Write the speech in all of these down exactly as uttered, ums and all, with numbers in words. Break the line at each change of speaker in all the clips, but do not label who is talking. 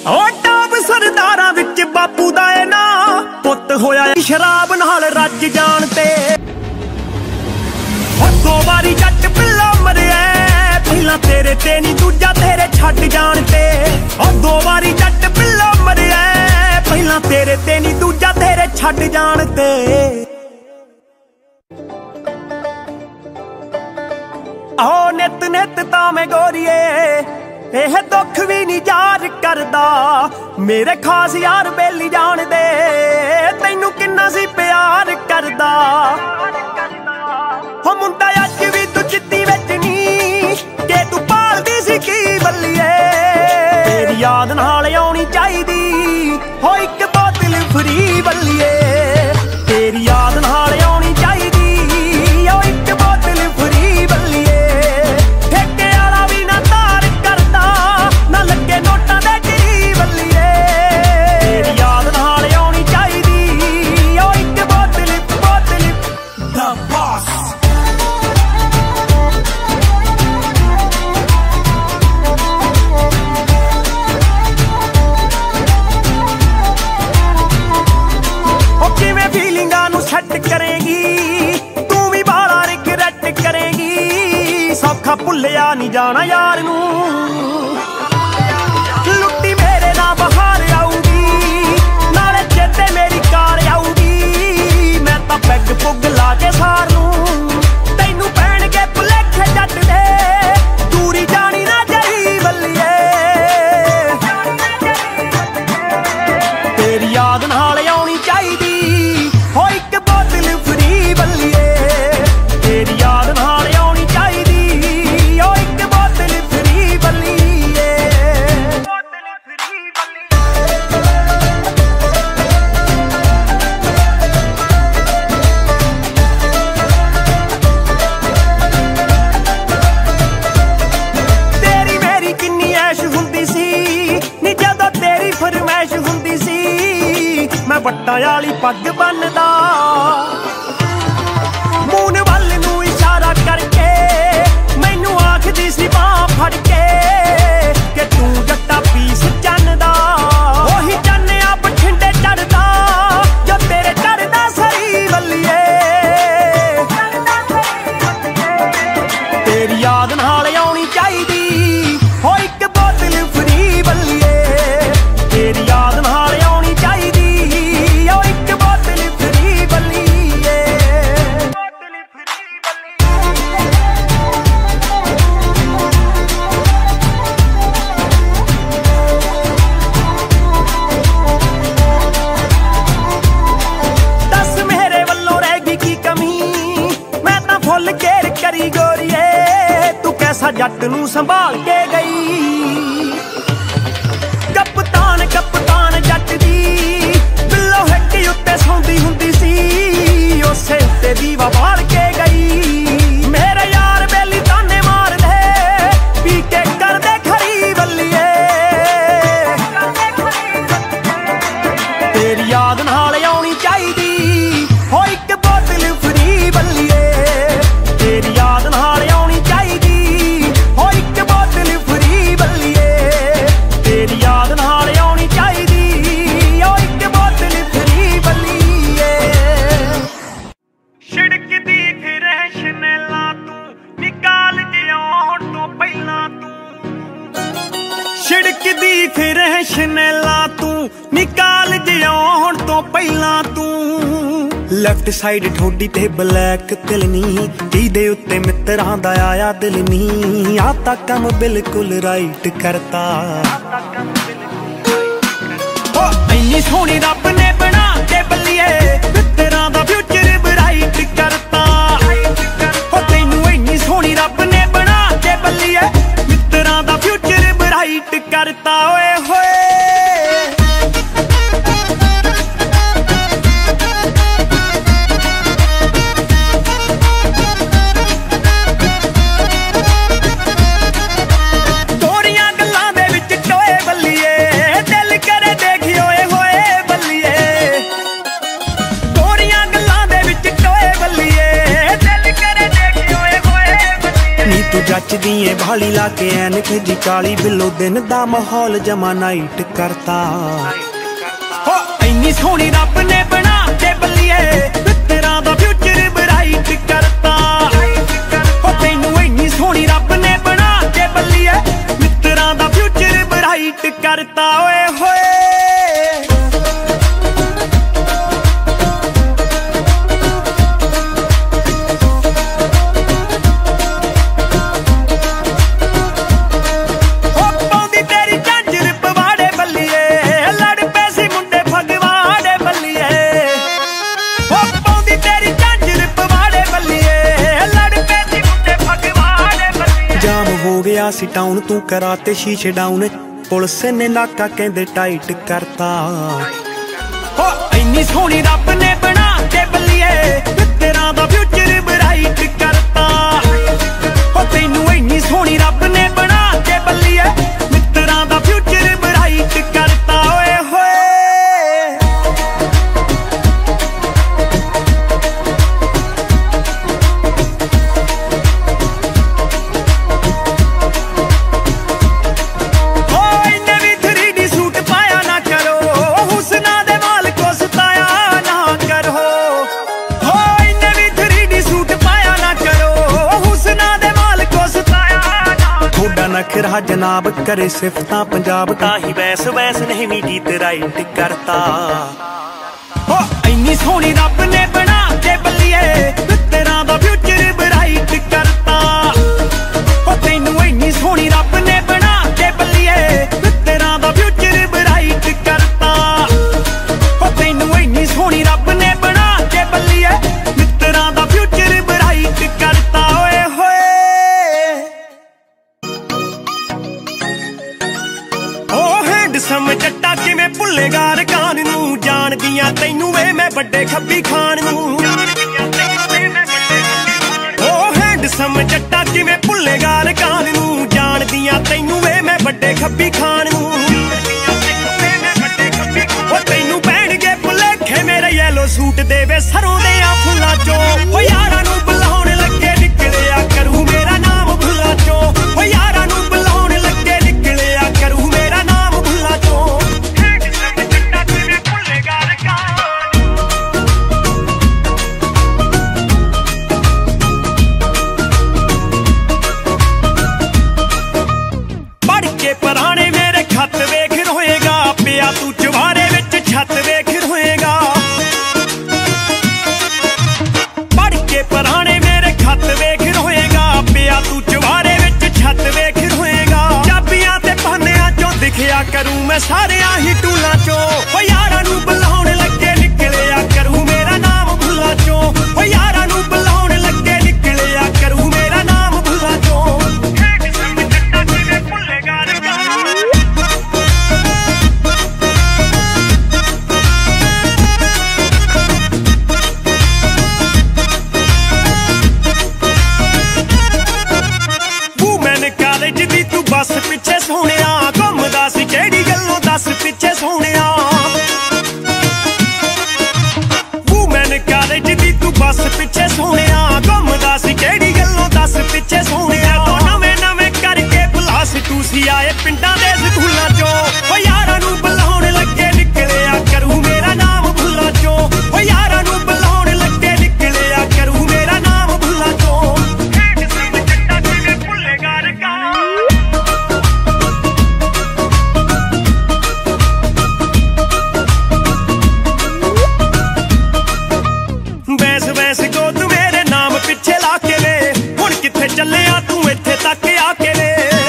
ओ top सरदारां विच बापू दा ए ना पुत होया शराब नाल रज जान ते दो वारी जट पिल्ला मरिया पहला तेरे ते नी दूजा तेरे छड्ड जान ते दो वारी जट पिल्ला मरिया पहला तेरे ते नी दूजा तेरे छड्ड जान ते ओ नित नित तां मैं गोरीए एह दुख भी नहीं जार करदा मेरे खास यार बेली जान दे तैनू किन्ना सी प्यार करदा हो मुंडा अज भी तू चिट्टी विच नी के तू पालदी सी की बल्लीए तेरी याद नाल आउणी चाहीदी हो इक बोतल फ्री बल्लीए तेरी याद नाल आउणी चाहीदी हो इक बोतल फ्री बल्लीए ठेके वाला भी ना तार करदा ना लगे नोटां दे गिरी बल्लीए तेरी याद नाल आउणी चाहीदी हो इक बोतल बोतल द बॉस छट करेगी तू भी बाला रिग्रेट करेगी सौखा भुलिया नहीं जाना यार नू लुट्टी मेरे ना बहार आऊगी नाले चेते मेरी कार आऊगी मैं तां पैग पुग ला के सार नू तैनू पैण के भुलेखे जट दे दूरी जानी ना चाही बल्लीए तेरी याद नाल आउणी चाहीदी हो इक बोतल फ्री बल्लीए तेरी याद नाल आउणी चाहीदी हो इक बोतल फ्री बल्लीए बोतल फ्री तेरी मेरी किन्नी ऐश हुंदी सी नी जदों तेरी फरमैश हुंदी सी मैं वट्टां वाली पग बनदा मून वल नू इशारा करके मैनू आखदी सी बांह फड़ के कि तू जट्टा पीस चन्नदा ओही चन्निया बठिंडे चढ़दा जो तेरे चढ़दा सही बल्लीए तेरी याद नाल आउणी चाहीदी हो इक बोतल फ्री बल्लीए तेरी याद नाल आउणी चाहीदी करी गोरीए तू कैसा जट नू संभाल के गई कप्तान कप्तान जट दी बिल्लो हिट्टी उत्ते सौंदी हुंदी सी उसे उत्ते दीवा बाल के गई मेरे यार बेली ताने मार दे पी के कर दे खरी बल्लीए तेरी याद नाल आउणी चाहीदी हो इक बोतल फ्री बल्लीए तेरी याद नाल आउणी चाहीदी हो इक बोतल फ्री बल्लीए तेरी याद नाल आउणी चाहीदी हो इक बोतल फ्री बल्लीए छिड़कदी फिर शनेला तू निकाल के आउण तो पहला तू छिड़कदी फिर शनेला तू निकाल के आउण तो पहला तू लैफ्ट साइड ठोडी ते ब्लैक तिल नी दे उत्ते मित्रां दा आया दिल नी आ तां कम बिल्कुल राइट करता ओ इन्नी सोहनी रब ने बना के बल्लीए मित्रां दा फ्यूचर ब्राइट करता ओ तैनू इन्नी सोहनी रब ने बना के बल्लीए मित्रां दा फ्यूचर ब्राइट करता ओए होए जचदी है वाली ला के ऐनक जी काली बिलो दिन दा माहौल जमा नाइट करता। हो इन्नी सोहनी रब ने बना के बल्लिए मित्तरां दा फ्यूचर ब्राइट करता। हो तैनू इन्नी सोहनी रब ने बना के बल्लिए मित्तरां दा फ्यूचर ब्राइट करता। ओए होए सी टाउन तू कराते शीशे डाउन पुलिस ने नाका कहंदे टाइट करता। हो इन्नी सोहनी रब ने बना के बल्लिए मित्तरां दा फ्यूचर ब्राइट करता। हो तैनू इन्नी सोहनी रब ने बना के बल्लिए मित्तरां दा फ्यूचर ब्राइट करता। ओए होए नखरा जनाब करे सिफतां पंजाब ताही वैस वैस नहीं मी गीत राइट करता। हो इन्नी सोहनी रब ने बना के बल्लिए मित्तरां दा फ्यूचर ब्राइट करता। हो तैनू इन्नी सोहनी रब ने बना के बल्लिए मित्तरां दा फ्यूचर ब्राइट करता। हो तैनू इन्नी सोहनी रब ने बना के बल्लिए मित्तरां दा फ्यूचर ब्राइट करता। ओए होए सम जट्टा किवें भुल्लेगा रकान नूं जान दियां तैनू वे मैं बड़े खब्बी खान नूं। ओ हैंडसम जट्टा किवें भुल्लेगा रकान नूं जान दियां तैनू वे मैं बड़े खब्बी खान नूं। ओ तैनू पैणगे भुलेखे मेरे येलो सूट देवे सरों दे फुल्लां चों। ओ यारां नूं बुलाउण लगे निकलिया करूं मेरा नाम भुल्लां चों। ओ यारां नूं बुलाउण लगे निकलिया करूं मेरा नाम पराने मेरे खत वेख रोएगा पिया तू चवारे विच छत वेख रोएगा। पढ़ के पराने मेरे खत वेख रोएगा पिया तू चवारे विच छत वेख रोएगा। चाबियां ते पानियां चों दिखिया करूं मैं सारियां ही टूलां चों। ओ यारां नूं बुलाउण लगे निकलिया करूं मेरा नाम भुल्लां चों। ओ यारां नूं बुलाउण लगे निकलिया करूं मेरा नाम भुल्लां चों। बस पिछे सोहणिया घुमदा सी केड़ी गल्लों दस पिछे सोहणिया। वूमैन कॉलेज दी तू बस पिछे सोहणिया घुमदा सी केड़ी गल्लों दस पिछे सोहणिया। तो नवें नवें करके बुलास तू सी आए पिंडां दे स्कूलां चों। ओ यारां नूं बुलाउण लगे निकलिया करूं मेरा नाम भुल्लां चों। ओ यारां नूं बुलाउण लगे निकलिया करूं मेरा नाम भुल्लां चों। चलिया तू इत्थे तक आके वे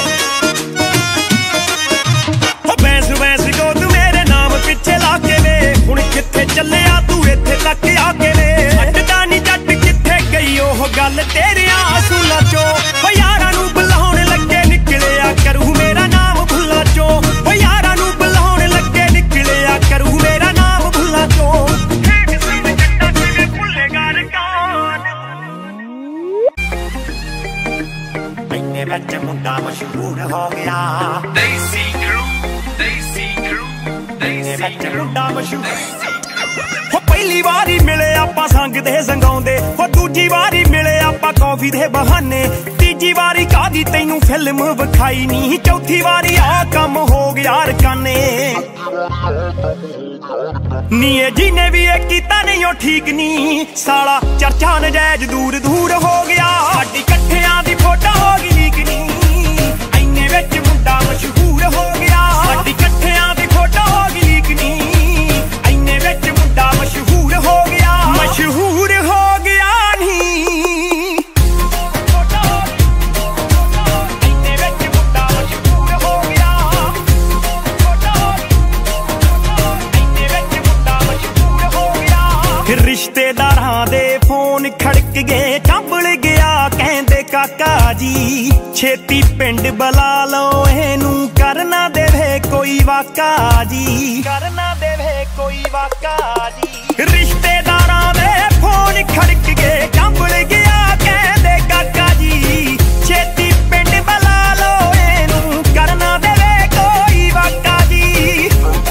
बैंस बैंस गोद मेरे नाम पिछे लाके वे हुण कित्थे चलिया तू इत्थे तक आके वे। छड्डदा नी जट कित्थे गई ओह गल तेरियां असूलां चों। ओ यारां नूं बुलाउण लगे निकलिया करूं मेरा नाम भुल्लां चों। ओ यारां नूं बुलाउण लगे निकलिया करूं मेरा नाम भुल्लां चों। बच्चे मुंडा मशहूर हो गया। देसी क्रू, देसी क्रू, देसी क्रू मुंडा मशहूर। हो पहली वारी मिले आपां संग दे संगाउंदे। हो दूजी वारी मिले आपां कॉफी दे बहाने। तीजी वारी कादी तैनू फिल्म विखाई नी, चौथी वारी आ कम हो गया रकाने नी। जिने भी एक कीता नहीं ओ ठीक नी, साला चर्चा नजायज दूर दूर हो गया। साडी कट्ठियां दी फोटो हो गई लीक नी, इन्ने विच मुंडा मशहूर हो गया। साडी कट्ठियां दी फोटो हो गई लीक नी, इन्ने विच मुंडा मशहूर हो गया। मशहूर हो गया नी रिश्तेदारां दे फोन खड़क गए, चंबल गया कहंदे काका जी छेती पिंड बुला लो एनू, करना देवे कोई वाका जी, करना देवे कोई वाका जी। रिश्तेदारां दे फोन खड़क गए, चंबल गया कहंदे काका जी छेती पिंड बुला लो एनू, करना देवे कोई वाका जी।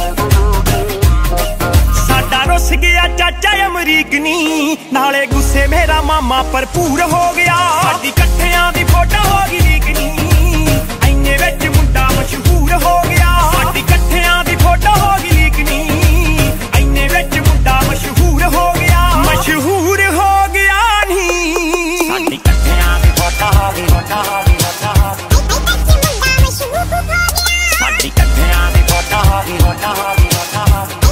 साडा रुस गया चाचा अमरीक नी, नाले गुस्से मेरा मामा भरपूर हो गया। साडी कट्ठियां दी फोटो हो गई लीक नी, इन्ने विच मुंडा मशहूर हो गया। साडी कट्ठियां दी फोटो हो गई लीक नी, इन्ने विच मुंडा मशहूर हो गया। मशहूर हो गया नी साडी कट्ठियां दी फोटो हो गई, फोटो हो गई, फोटो हो गई, साडी कट्ठियां दी फोटो हो गई, फोटो हो गई, फोटो हो गई।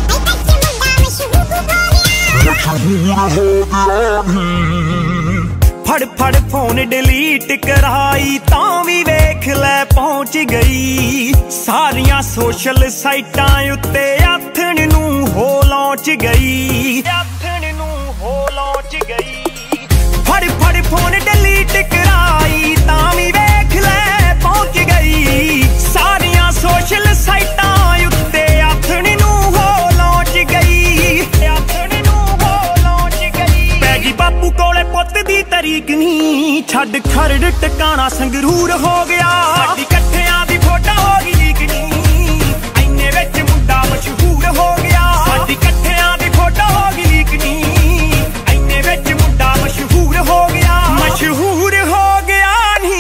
फड़ फड़ फोन डिलीट कराई तां भी वेख लै पहुंच गई, सारियां सोशल साइटां उत्ते आथण नू हो लौंच गई, आथण नू हो लौंच गई। फड़ फड़ फोन डिलीट कराई तां भी वेख लै पहुंच गई, सारियां सोशल साइटां उत्ते आथण नू हो लौंच गई, आथण नू हो लौंच गई। पैगी बापू कोले पुत दी तरीक नी, छड़ खरड़ टकाना संगरूर हो गया। साडी कट्ठियां दी फोटो हो गई लीक नी, इन्ने विच मुंडा मशहूर हो गया। साडी कट्ठियां दी फोटो हो गई लीक नी, इन्ने विच मुंडा मशहूर हो गया। मशहूर हो गया नी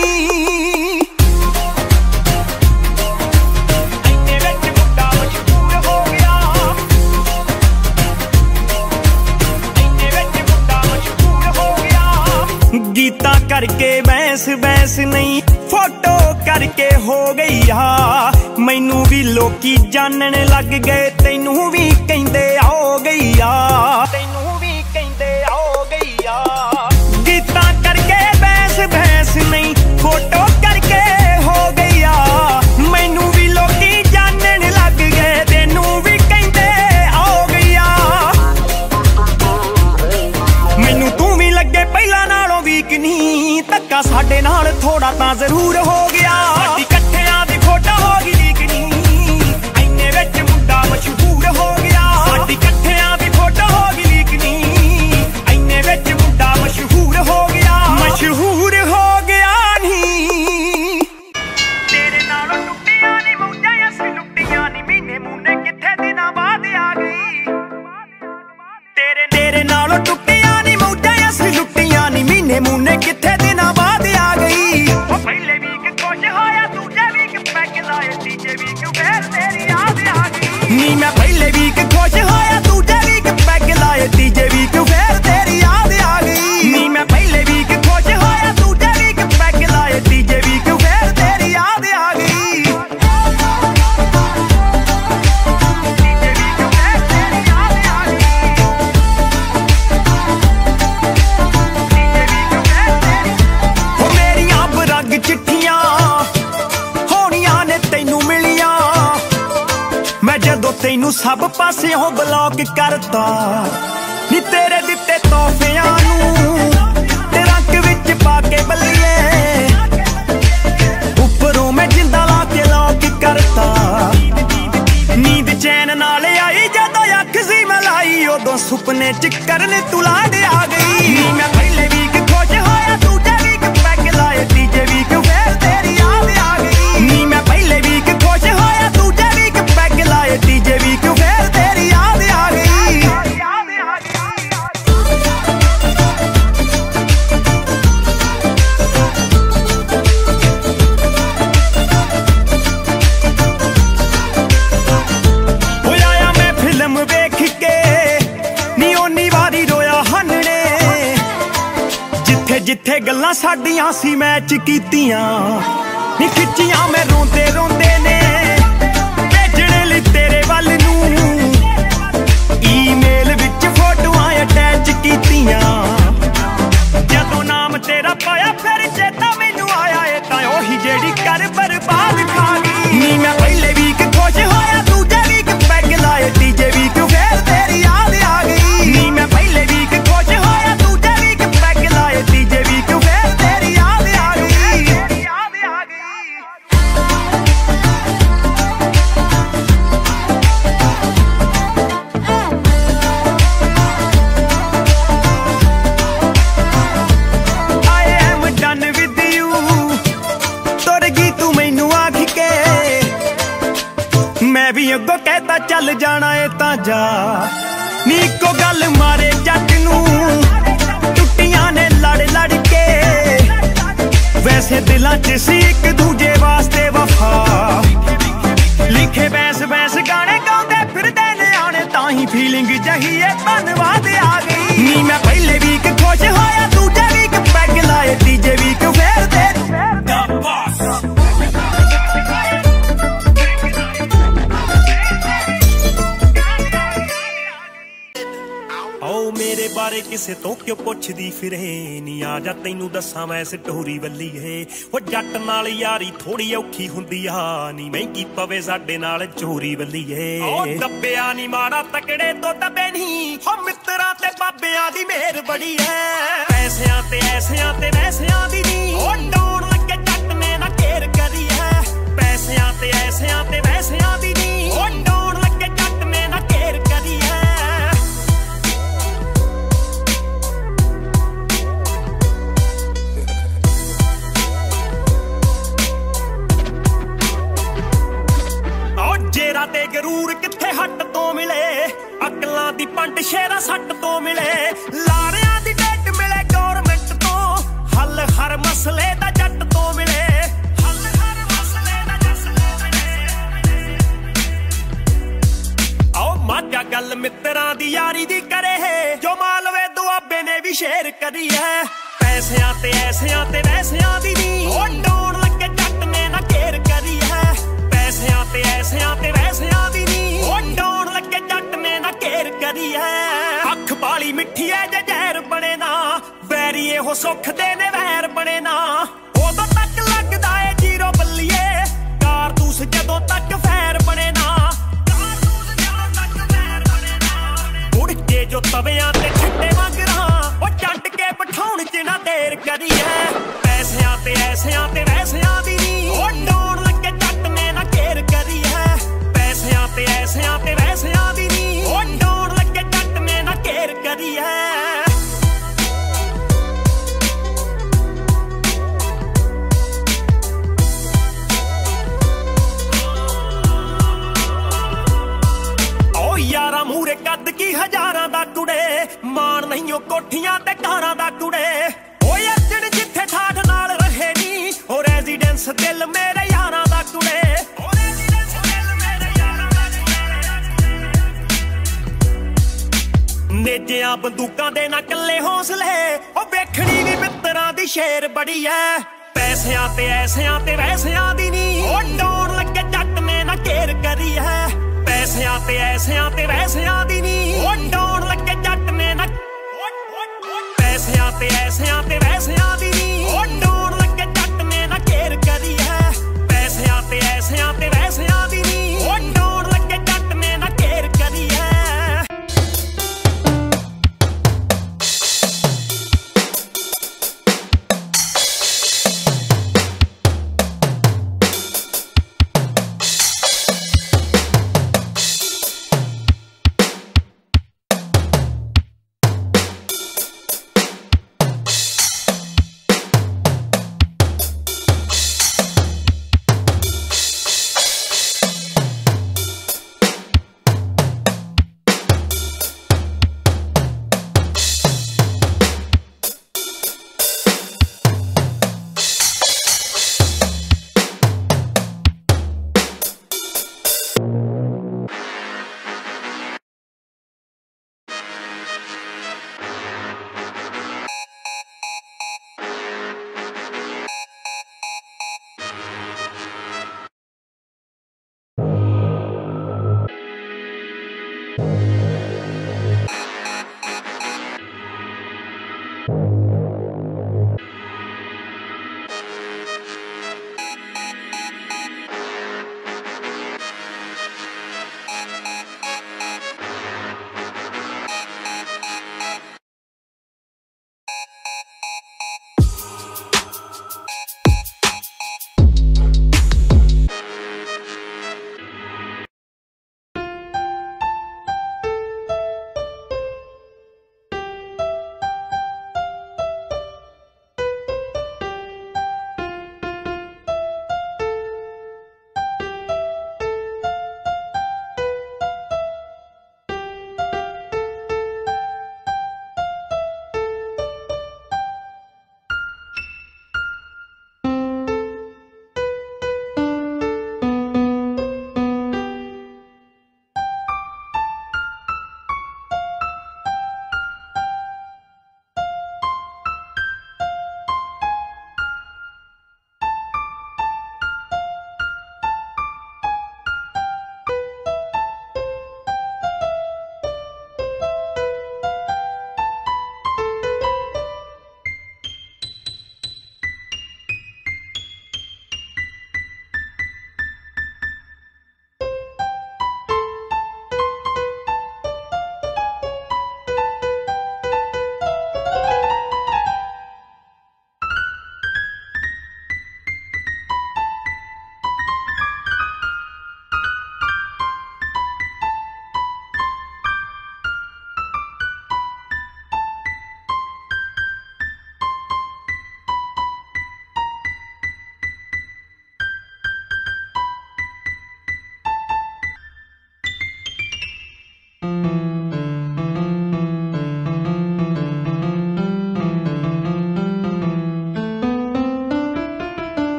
इन्ने विच मुंडा मशहूर हो गया, इन्ने विच मुंडा मशहूर हो गया। गीता करके बहस बहस नहीं, फोटो करके हो गई आ, मैनू भी लोकी जानन लग गए, तैनू भी कहंदे आओ गई आ, तैनू भी कहंदे आओ गई आ। गीता करके बहस बहस नहीं, फोटो करके हो गई आ, मैनू भी लोकी जानन लग गए, तैनू भी कहंदे आओ गई आ। मैनू तू भी लगे पहला नालों वीक नहीं, धक्का साडे नाल थोड़ा तां जरूर हो गया। साडी कट्ठियां दी फोटो हो गई लीक नी, इन्ने विच मुंडा मशहूर हो गया। साडी कट्ठियां दी फोटो हो गई लीक नी, इन्ने विच मुंडा मशहूर हो गया। मशहूर हो गया नी तेरे नालों टुट्टियां नी मौजां असीं लुट्टियां नी, महीने मूने कित्थे दिनां बाद आ गई। तेरे तेरे नालों टुट्टियां नी मौजां असीं लुट्टियां नी, महीने मूने कित्थे दिनां बाद आ गई। पहले वीक खुश होया, दूजे वीक पैग लाए, तीजे वीक फिर तेरी याद आ गई नी। मैं पहले वीक खुश होया, दूजे वीक पैग लाए, तीजे वीक फिर तेरी याद आ गई नी। मैं पहले वीक खुश होया, दूजे वीक पैग लाए, तीजे वीक फिर तेरी याद आ गई, तीजे वीक फिर तेरी याद आ गई, तीजे वीक फिर तेरी। हो मेरियां बरग चिट्ठियां होनियां ने तैनू मिलियां, मैं जदों तैनू सब पासेओं ब्लॉक करता नी, तेरे दिते तोहफियां नू ते रंग विच पा के बल्लिए, उपरों मैं जिंदा ला के लॉक करता। नींद चैन नाल आई जदों अख सी मलाई, उदों सुपने च करन तू लाड आ गई। मैं पहले वीक खुश होया, दूजे वीक पैग लाए, तीजे वीक फिर तेरी याद आ गई नी। मैं पहले वीक खुश होया, दूजे वीक पैग लाए, तीजे वीक फिर तेरी याद आ गई। जिथे गल्लां साडियां सी मैच कीतियां नी खिच्चियां मैं रोंदे रोंदे ने भेजणे लई तेरे वल नूं ईमेल विच फोटोआं अटैच कीतियां जदों नाम तेरा पाया फिर चेता मैनू आया ए तां ओही जेड़ी कर बर्बाद खा गई नी मैं पहले वीक खुश होया दूजे वीक पैग लाए तीजे वीक फिर तेरी याद आ गई नी मैं पहले वीक खुश होया दूजे वीक पैग लाए तीजे वीक फिर तेरी याद आ गई याद आ गई I am done with you तुर गई तू मैनू आख के मैं भी अगों कहता चल जाना है तां जा नी इक्को गल मारे जट नू टुट्टियां ने लड़ लड़ के वैसे दिलां च सी एक दूजे वास्ते वफा लिखे बैंस बैंस गाने गाउंदे फिरदे ने आने तां ही फीलिंग जही है धन्नवाद आ गई नी मैं पहले वीक खुश होया दूजे वीक पैग लाए तीजे वीक फिर दे मेरे बारे किसे तो क्यों पुछदी फिरे नी आ जा तैनू दसां मैं स्टोरी वल्ली है ओ जट नाल यारी थोड़ी औखी हुंदी आ नी महंगी पवे साडे नाल चोरी वल्ली है ओ दब्बिया नी माड़ा तकड़े तो दबे नहीं हो मित्तरां ते बाबियां दी मेहर बड़ी है पैसियां ते ऐसियां ते वैसियां दी नी ओ डोण लगे जट ने ना घेर करी है पैसियां ते ऐसियां ते वैसियां दी नी ओ डोण लगे जट ने ना घेर करी है जेरा ते गरूर किथे हट तो मिले अकलां दी पंड शेरा सट तो मिले लारियां दी डेट मिले गवर्नमेंट तो हल हर मसले दा जट तो मिले हल हर मसले दा जट तो मिले आओ माजा गल मित्तरां दी यारी दी करे है जो मालवे दुआबे ने भी शेर करी है पैसियां ते ऐसियां ते वैसियां दी नी ओ डोण लगे जट ने ना घेर करी है पैसियां ते ऐसियां ते वैसियां दी नी ओ डोण लगे जट ने ना घेर करी है अख बाली मिठी है जे जहर बने ना बैरीए हो सुख दे ने वैर बने ना उदों तक लगदा है जीरो बल्लिए कारतूस जदों तक फैर बने ना कारतूस जदों तक फैर बने ना उड़ के जो तवियां ते छिट्टे मंगरां ओ चंड के बिठाउण च ना देर करी है पैसियां ते ऐसियां ते वैसियां दी नी ओ डोण लगे जट ने ना घेर करी है पैसियां ते ऐसियां ते वैसियां दी नी ओ डोण लगे जट ने ना घेर करी है ओ यारा मूरे कद की हजारां दा कुड़े मान नहीं ओ कोठियां ते कारां दा कुड़े ओ अजण जिथे ठाठ नाल रहे नी ओ रेजिडेंस दिल मेरे यारां दा कुड़े ओ रेजिडेंस दिल मेरे यारां दा कुड़े नेजियां बंदूकां दे ना कल्ले हौसले ओ वेखणी वी मित्तरां दी शेर बड़ी है पैसियां ते ऐसियां ते वैसियां दी नी ओ डोण लगे जट ने ना घेर करी है पैसियां ते ऐसियां ते वैसियां दी नी ओ डोण लगे जट ने ना पैसियां ते ऐसियां ते वैसियां